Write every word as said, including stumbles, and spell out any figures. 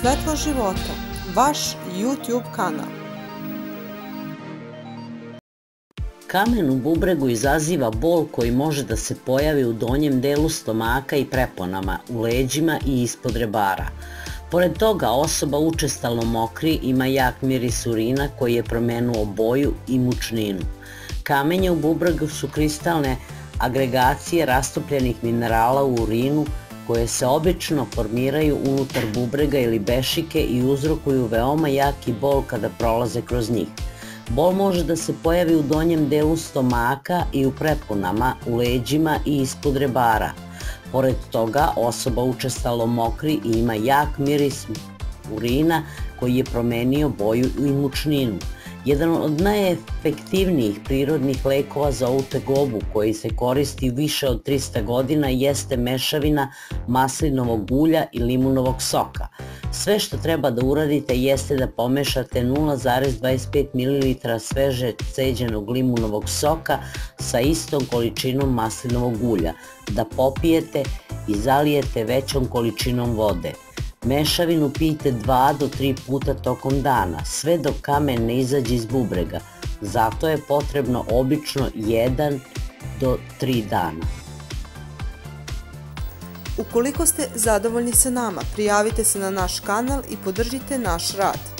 Svetlo života, vaš YouTube kanal. Kamen u bubregu izaziva bol koji može da se pojavi u donjem delu stomaka i preponama, u leđima i ispod rebara. Pored toga, osoba učestalo mokri, ima jak miris urina koji je promenuo boju i mučninu. Kamenje u bubregu su kristalne agregacije rastopljenih minerala u urinu koje se obično formiraju unutar bubrega ili bešike i uzrokuju veoma jaki bol kada prolaze kroz njih. Bol može da se pojavi u donjem delu stomaka i u preponama, u leđima i ispod rebara. Pored toga, osoba učestalo mokri i ima jak miris urina koji je promenio boju i mučninu. Jedan od najefektivnijih prirodnih lekova za ovu tegobu koji se koristi više od trista godina jeste mešavina maslinovog ulja i limunovog soka. Sve što treba da uradite jeste da pomešate nula zarez dvadeset pet mililitara sveže ceđenog limunovog soka sa istom količinom maslinovog ulja, da popijete i zalijete većom količinom vode. Mešavinu pijte dva do tri puta tokom dana, sve dok kamen ne izađe iz bubrega. Zato je potrebno obično jedan do tri dana. Ukoliko ste zadovoljni sa nama, prijavite se na naš kanal i podržite naš rad.